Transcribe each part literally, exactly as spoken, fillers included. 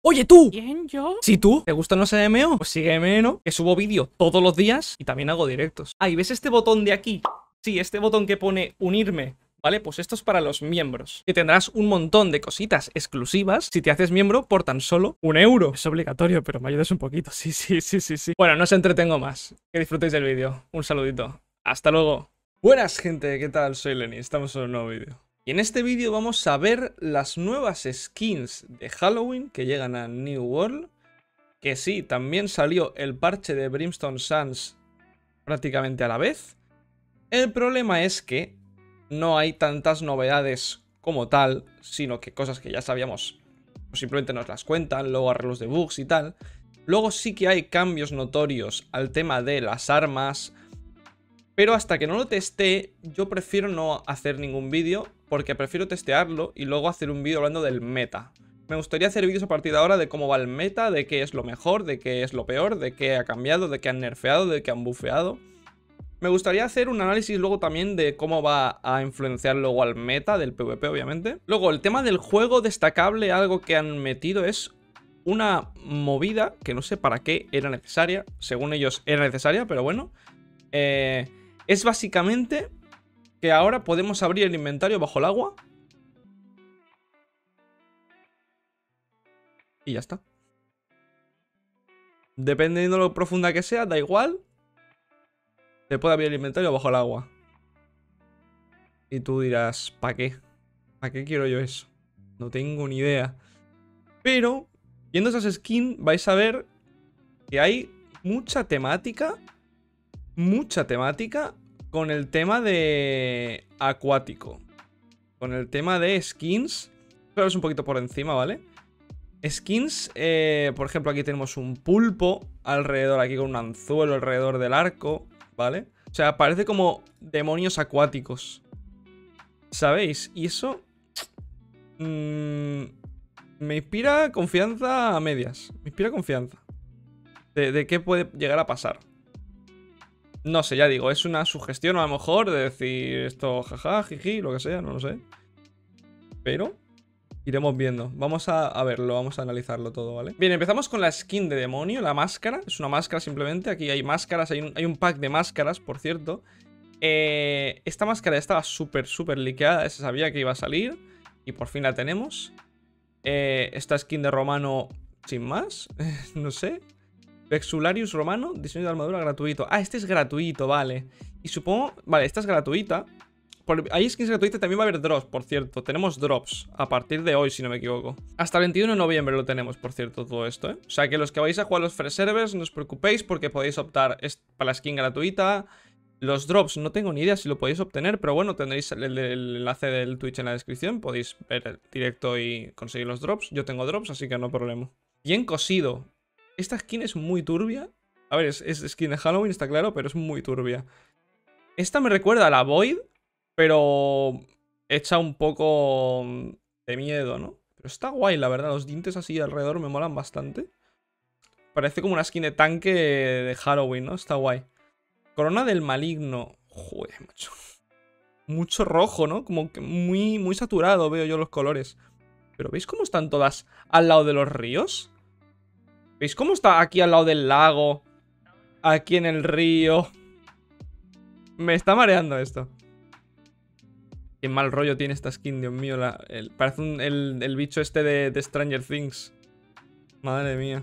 Oye, tú. ¿Quién, yo? Si tú te gustan los M M O, pues sígueme, ¿no? Que subo vídeo todos los días y también hago directos. Ah, ¿y ves este botón de aquí? Sí, este botón que pone unirme. ¿Vale? Pues esto es para los miembros. Que tendrás un montón de cositas exclusivas si te haces miembro por tan solo un euro. Es obligatorio, pero me ayudas un poquito. Sí, sí, sí, sí, sí. Bueno, no os entretengo más. Que disfrutéis del vídeo. Un saludito. Hasta luego. Buenas, gente. ¿Qué tal? Soy Lenny. Estamos en un nuevo vídeo. Y en este vídeo vamos a ver las nuevas skins de Halloween que llegan a New World. Que sí, también salió el parche de Brimstone Sands prácticamente a la vez. El problema es que no hay tantas novedades como tal, sino que cosas que ya sabíamos, pues simplemente nos las cuentan, luego arreglos de bugs y tal. Luego sí que hay cambios notorios al tema de las armas, pero hasta que no lo teste, yo prefiero no hacer ningún vídeo, porque prefiero testearlo y luego hacer un vídeo hablando del meta. Me gustaría hacer vídeos a partir de ahora de cómo va el meta, de qué es lo mejor, de qué es lo peor, de qué ha cambiado, de qué han nerfeado, de qué han bufeado. Me gustaría hacer un análisis luego también de cómo va a influenciar luego al meta del PvP, obviamente. Luego, el tema del juego destacable, algo que han metido es una movida que no sé para qué era necesaria. Según ellos era necesaria, pero bueno. Eh, es básicamente que ahora podemos abrir el inventario bajo el agua. Y ya está. Dependiendo de lo profunda que sea, da igual. Se puede abrir el inventario bajo el agua. Y tú dirás, ¿para qué? ¿Para qué quiero yo eso? No tengo ni idea. Pero, viendo esas skins, vais a ver que hay mucha temática. Mucha temática con el tema de acuático. Con el tema de skins. Pero es un poquito por encima, ¿vale? Skins, eh, por ejemplo, aquí tenemos un pulpo alrededor, aquí con un anzuelo alrededor del arco, ¿vale? O sea, parece como demonios acuáticos, ¿sabéis? Y eso mmm, me inspira confianza a medias. Me inspira confianza de, de qué puede llegar a pasar. No sé, ya digo, es una sugestión a lo mejor de decir esto, jaja, jiji, lo que sea, no lo sé. Pero iremos viendo. Vamos a, a verlo, vamos a analizarlo todo, ¿vale? Bien, empezamos con la skin de demonio, la máscara. Es una máscara simplemente. Aquí hay máscaras, hay un, hay un pack de máscaras, por cierto. Eh, esta máscara estaba súper, súper liqueada. Se sabía que iba a salir. Y por fin la tenemos. Eh, esta skin de romano, sin más. No sé. Vexularius romano, diseño de armadura gratuito. Ah, este es gratuito, vale. Y supongo... Vale, esta es gratuita. Por, hay skins gratuitas, también va a haber drops, por cierto. Tenemos drops a partir de hoy, si no me equivoco. Hasta el veintiuno de noviembre lo tenemos, por cierto, todo esto, ¿eh? O sea que los que vais a jugar los free servers, no os preocupéis porque podéis optar para la skin gratuita. Los drops, no tengo ni idea si lo podéis obtener, pero bueno, tendréis el, el, el enlace del Twitch en la descripción. Podéis ver el directo y conseguir los drops. Yo tengo drops, así que no hay problema. Bien cosido. Esta skin es muy turbia. A ver, es, es skin de Halloween, está claro, pero es muy turbia. Esta me recuerda a la Void, pero hecha un poco de miedo, ¿no? Pero está guay, la verdad. Los dientes así alrededor me molan bastante. Parece como una skin de tanque de Halloween, ¿no? Está guay. Corona del maligno. Joder, macho. Mucho rojo, ¿no? Como que muy, muy saturado veo yo los colores. Pero ¿veis cómo están todas al lado de los ríos? ¿Veis cómo está aquí al lado del lago? Aquí en el río. Me está mareando esto. Qué mal rollo tiene esta skin, Dios mío. La, el, parece un, el, el bicho este de, de Stranger Things. Madre mía.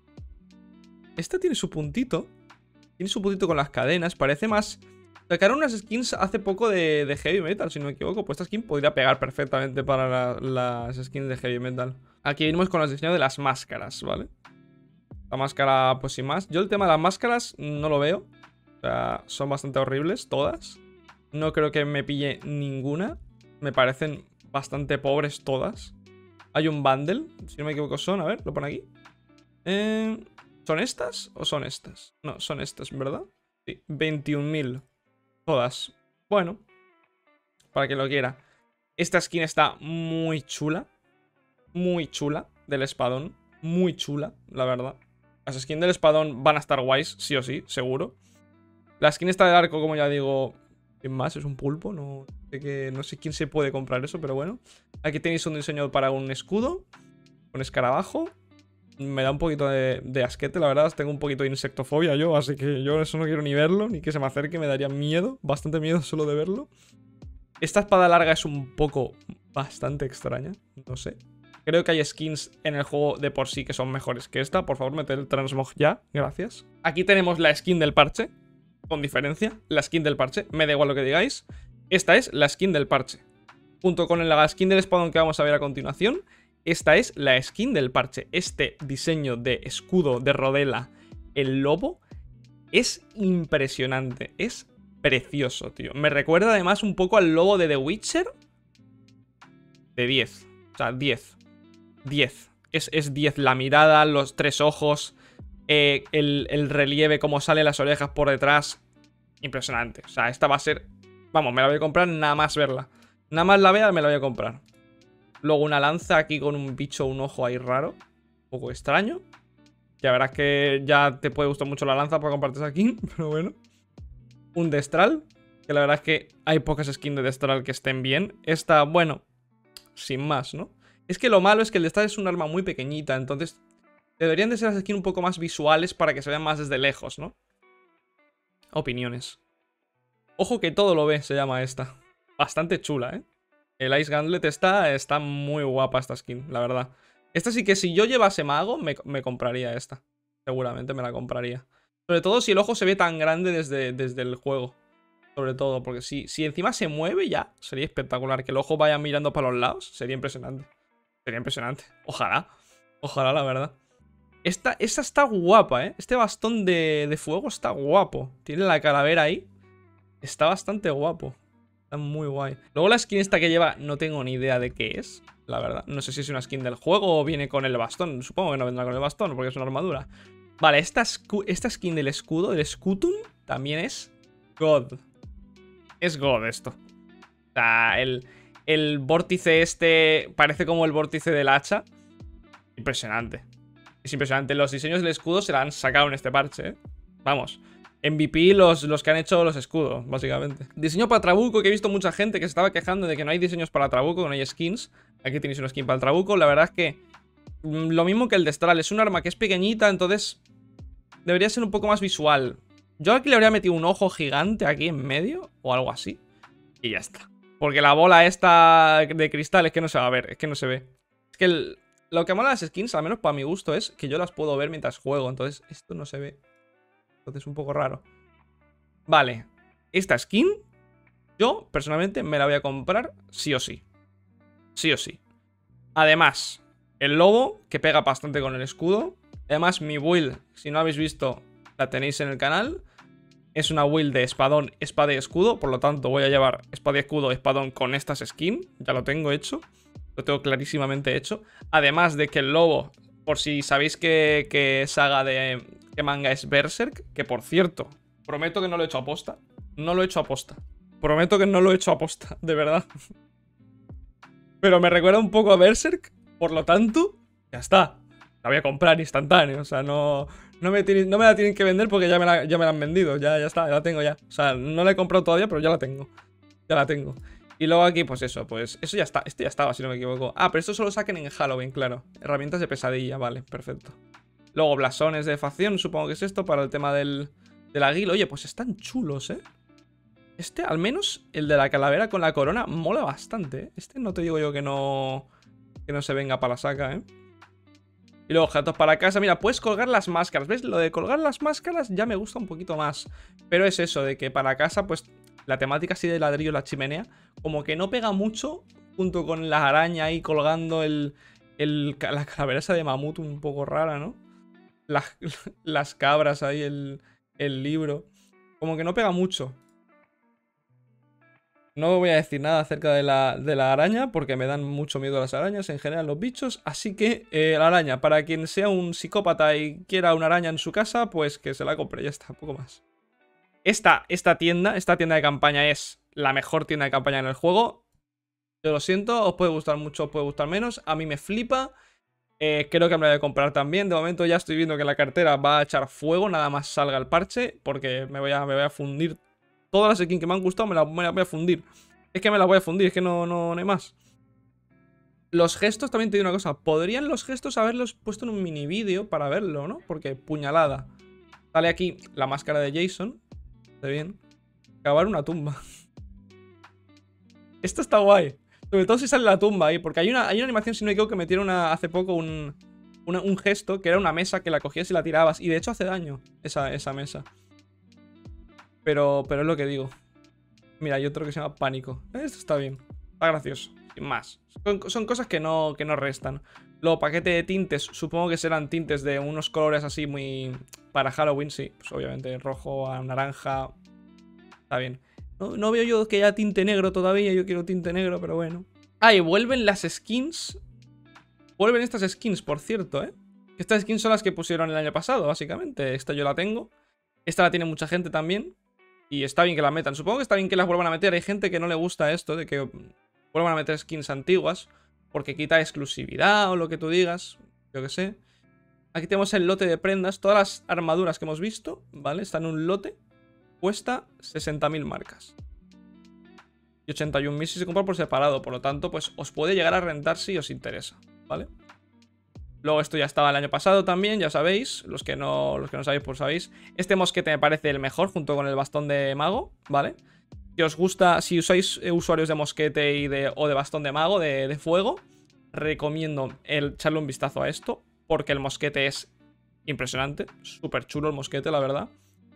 Esta tiene su puntito. Tiene su puntito con las cadenas. Parece más... Sacaron unas skins hace poco de, de Heavy Metal, si no me equivoco. Pues esta skin podría pegar perfectamente para la, las skins de Heavy Metal. Aquí venimos con los diseños de las máscaras, ¿vale? La máscara, pues sin más. Yo el tema de las máscaras no lo veo. O sea, son bastante horribles todas. No creo que me pille ninguna. Me parecen bastante pobres todas. Hay un bundle, si no me equivoco son, a ver, lo pone aquí. Eh, ¿Son estas o son estas? No, son estas, ¿verdad? Sí, veintiún mil. Todas. Bueno, para quien lo quiera. Esta skin está muy chula. Muy chula, del espadón. Muy chula, la verdad. Las skins del espadón van a estar guays, sí o sí, seguro. La skin esta del arco, como ya digo... ¿Quién más? Es un pulpo, no sé, que, no sé quién se puede comprar eso, pero bueno. Aquí tenéis un diseño para un escudo, un escarabajo me da un poquito de, de asquete, la verdad. Tengo un poquito de insectofobia yo, así que yo eso no quiero ni verlo, ni que se me acerque, me daría miedo, bastante miedo solo de verlo. Esta espada larga es un poco bastante extraña, no sé. Creo que hay skins en el juego de por sí que son mejores que esta. Por favor, meter el transmog ya, gracias. Aquí tenemos la skin del parche, con diferencia, la skin del parche, me da igual lo que digáis. Esta es la skin del parche. Junto con la skin del espadón que vamos a ver a continuación, esta es la skin del parche. Este diseño de escudo de Rodela, el lobo, es impresionante, es precioso, tío. Me recuerda además un poco al lobo de The Witcher. De diez, o sea, diez. diez. Es diez. La mirada, los tres ojos, eh, el, el relieve, cómo salen las orejas por detrás. Impresionante. O sea, esta va a ser... Vamos, me la voy a comprar nada más verla. Nada más la vea, me la voy a comprar. Luego una lanza aquí con un bicho, un ojo ahí raro. Un poco extraño. Ya verás que ya te puede gustar mucho la lanza para comprarte esa skin, pero bueno. Un Destral, que la verdad es que hay pocas skins de Destral que estén bien. Esta, bueno, sin más, ¿no? Es que lo malo es que el Destral es un arma muy pequeñita, entonces deberían de ser las skins un poco más visuales para que se vean más desde lejos, ¿no? Opiniones. Ojo que todo lo ve, se llama esta. Bastante chula, ¿eh? El Ice Gauntlet está, está muy guapa esta skin, la verdad. Esta sí que si yo llevase mago, me, me compraría esta. Seguramente me la compraría. Sobre todo si el ojo se ve tan grande desde, desde el juego. Sobre todo, porque si, si encima se mueve ya, sería espectacular. Que el ojo vaya mirando para los lados, sería impresionante. Sería impresionante. Ojalá. Ojalá, la verdad. Esta, esta está guapa, ¿eh? Este bastón de, de fuego está guapo. Tiene la calavera ahí. Está bastante guapo. Está muy guay. Luego la skin esta que lleva, no tengo ni idea de qué es, la verdad. No sé si es una skin del juego o viene con el bastón. Supongo que no vendrá con el bastón porque es una armadura. Vale, esta, esta skin del escudo, del Scutum, también es God. Es God esto. O sea, el, el vórtice este parece como el vórtice del hacha. Impresionante. Es impresionante. Los diseños del escudo se la han sacado en este parche, ¿eh? Vamos. M V P los, los que han hecho los escudos, básicamente. Diseño para Trabuco, que he visto mucha gente que se estaba quejando de que no hay diseños para Trabuco, que no hay skins. Aquí tenéis una skin para el Trabuco. La verdad es que mmm, lo mismo que el Destral. Es un arma que es pequeñita, entonces debería ser un poco más visual. Yo aquí le habría metido un ojo gigante aquí en medio, o algo así. Y ya está. Porque la bola esta de cristal es que no se va a ver, es que no se ve. Es que el, lo que mola de las skins, al menos para mi gusto, es que yo las puedo ver mientras juego. Entonces esto no se ve. Entonces es un poco raro. Vale, esta skin yo personalmente me la voy a comprar sí o sí. Sí o sí. Además, el lobo, que pega bastante con el escudo. Además, mi build, si no habéis visto, la tenéis en el canal. Es una build de espadón, espada y escudo. Por lo tanto, voy a llevar espada y escudo, espadón con estas skins. Ya lo tengo hecho. Lo tengo clarísimamente hecho. Además de que el lobo, por si sabéis que, que saga de... ¿Qué manga es Berserk? Que por cierto, prometo que no lo he hecho a posta. No lo he hecho a posta. Prometo que no lo he hecho a posta, de verdad. Pero me recuerda un poco a Berserk. Por lo tanto, ya está. La voy a comprar instantáneo. O sea, no, no, me, tiene, no me la tienen que vender porque ya me la, ya me la han vendido. Ya, ya está, ya la tengo ya. O sea, no la he comprado todavía, pero ya la tengo. Ya la tengo. Y luego aquí, pues eso, pues eso ya está. Este ya estaba, si no me equivoco. Ah, pero esto solo saquen en Halloween, claro. Herramientas de pesadilla, vale, perfecto. Luego blasones de facción, supongo que es esto, para el tema del, del aguil. Oye, pues están chulos, ¿eh? Este, al menos, el de la calavera con la corona, mola bastante, ¿eh? Este no te digo yo que no, que no se venga para la saca, ¿eh? Y luego objetos para casa. Mira, puedes colgar las máscaras. ¿Ves? Lo de colgar las máscaras ya me gusta un poquito más. Pero es eso, de que para casa, pues, la temática así de ladrillo, la chimenea, como que no pega mucho junto con la araña ahí colgando el, el, la calavera esa de mamut un poco rara, ¿no? Las, las cabras ahí, el, el libro. Como que no pega mucho. No voy a decir nada acerca de la, de la araña, porque me dan mucho miedo las arañas, en general los bichos. Así que eh, la araña, para quien sea un psicópata y quiera una araña en su casa, pues que se la compre, ya está, poco más. Esta, esta tienda, esta tienda de campaña es la mejor tienda de campaña en el juego. Yo lo siento, os puede gustar mucho, os puede gustar menos. A mí me flipa. Eh, creo que me la voy a comprar también. De momento ya estoy viendo que la cartera va a echar fuego nada más salga el parche, porque me voy a, me voy a fundir. Todas las skins que me han gustado me las me la voy a fundir. Es que me las voy a fundir, es que no, no, no hay más. Los gestos, también te digo una cosa. Podrían los gestos haberlos puesto en un mini vídeo para verlo, ¿no? Porque puñalada. Sale aquí la máscara de Jason. Está bien. Cavar una tumba. Esto está guay. Sobre todo si sale la tumba ahí. Porque hay una, hay una animación, si no me equivoco, que metieron una, hace poco un, una, un gesto que era una mesa que la cogías y la tirabas. Y de hecho hace daño esa, esa mesa. Pero, pero es lo que digo. Mira, hay otro que se llama Pánico. Esto está bien. Está gracioso. Sin más. Son, son cosas que no, que no restan. Luego, paquete de tintes. Supongo que serán tintes de unos colores así muy... Para Halloween, sí. Pues obviamente rojo a naranja. Está bien. No, no veo yo que haya tinte negro todavía. Yo quiero tinte negro, pero bueno. Ah, y vuelven las skins. Vuelven estas skins, por cierto, ¿eh? Estas skins son las que pusieron el año pasado, básicamente. Esta yo la tengo. Esta la tiene mucha gente también. Y está bien que la metan. Supongo que está bien que las vuelvan a meter. Hay gente que no le gusta esto de que vuelvan a meter skins antiguas. Porque quita exclusividad o lo que tú digas. Yo que sé. Aquí tenemos el lote de prendas. Todas las armaduras que hemos visto, ¿vale? Están en un lote. Cuesta sesenta mil marcas. Y ochenta y un mil si se compra por separado. Por lo tanto, pues os puede llegar a rentar si os interesa, ¿vale? Luego esto ya estaba el año pasado también, ya sabéis. Los que no, los que no sabéis, pues sabéis. Este mosquete me parece el mejor junto con el bastón de mago, ¿vale? Si os gusta, si usáis usuarios de mosquete y de, o de bastón de mago, de, de fuego, recomiendo el, echarle un vistazo a esto. Porque el mosquete es impresionante. Súper chulo el mosquete, la verdad.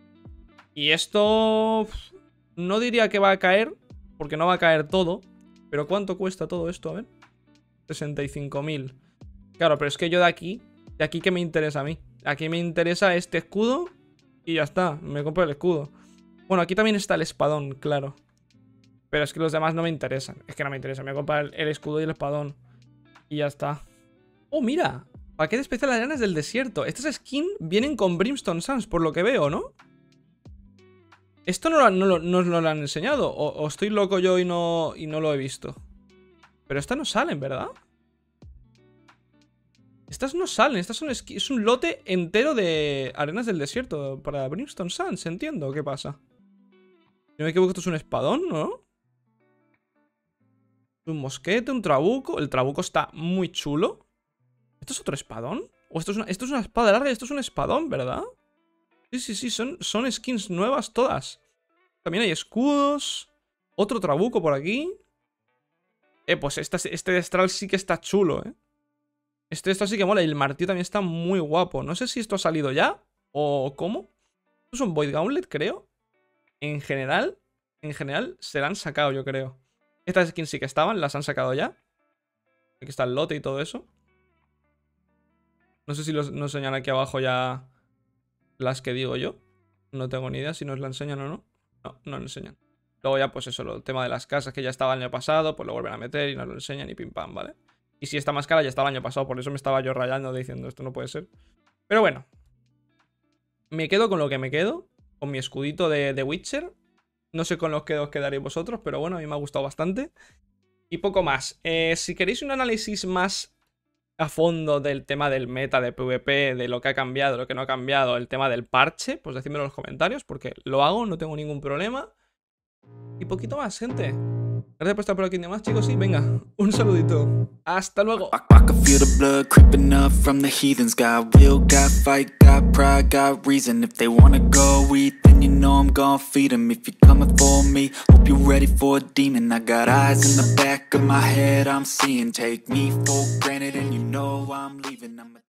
Y esto... No diría que va a caer, porque no va a caer todo. Pero ¿cuánto cuesta todo esto? A ver. sesenta y cinco mil. Claro, pero es que yo de aquí, de aquí que me interesa a mí. Aquí me interesa este escudo y ya está, me compro el escudo. Bueno, aquí también está el espadón, claro. Pero es que los demás no me interesan. Es que no me interesa, me voy a comprar el, el escudo y el espadón. Y ya está. Oh, mira, paquete especial de arenas del desierto. Estas skins vienen con Brimstone Suns, por lo que veo, ¿no? Esto no, lo, no, lo, no nos lo han enseñado. O, o estoy loco yo y no, y no lo he visto. Pero estas no salen, ¿verdad? Estas no salen, estas son es un lote entero de arenas del desierto para Brimstone Suns, entiendo. ¿Qué pasa? Si no me equivoco, esto es un espadón, ¿no? Un mosquete, un trabuco. El trabuco está muy chulo. ¿Esto es otro espadón? ¿O esto es una, esto es una espada larga y esto es un espadón, ¿verdad? Sí, sí, sí, son, son skins nuevas todas. También hay escudos. Otro trabuco por aquí. Eh, pues esta, este destral sí que está chulo, ¿eh? Este esto sí que mola. Y el martillo también está muy guapo. No sé si esto ha salido ya o cómo. Esto es un Void Gauntlet, creo. En general, en general se la han sacado, yo creo. Estas skins sí que estaban, las han sacado ya. Aquí está el lote y todo eso. No sé si los, nos enseñan aquí abajo ya las que digo yo. No tengo ni idea si nos la enseñan o no. No, no lo enseñan. Luego ya, pues eso, el tema de las casas que ya estaba el año pasado, pues lo vuelven a meter y nos lo enseñan y pim pam, ¿vale? Y si esta máscara ya estaba el año pasado, por eso me estaba yo rayando diciendo esto no puede ser. Pero bueno. Me quedo con lo que me quedo. Con mi escudito de, de Witcher. No sé con los que os quedaréis vosotros, pero bueno, a mí me ha gustado bastante. Y poco más. Eh, si queréis un análisis más a fondo del tema del meta de PvP, de lo que ha cambiado, lo que no ha cambiado, el tema del parche, pues decídmelo en los comentarios, porque lo hago, no tengo ningún problema. Y poquito más, gente. Gracias por estar por aquí más, chicos, y venga, un saludito. Hasta luego. I, I can feel the blood creeping up from the heathens. Got will, got fight, got pride, got reason. If they wanna go eat, then you know I'm gon' feed them. If you're coming for me, hope you're ready for a demon. I got eyes in the back of my head, I'm seeing. Take me for granted and you know I'm leaving. I'm